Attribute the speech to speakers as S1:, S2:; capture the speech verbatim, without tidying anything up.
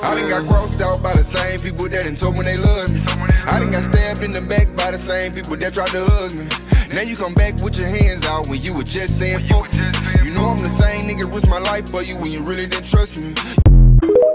S1: I done got crossed out by the same people that done told me they love me. I done got stabbed in the back by the same people that tried to hug me. Now you come back with your hands out when you were just saying fuck me. You know I'm the same nigga risk my life for you when you really didn't trust me.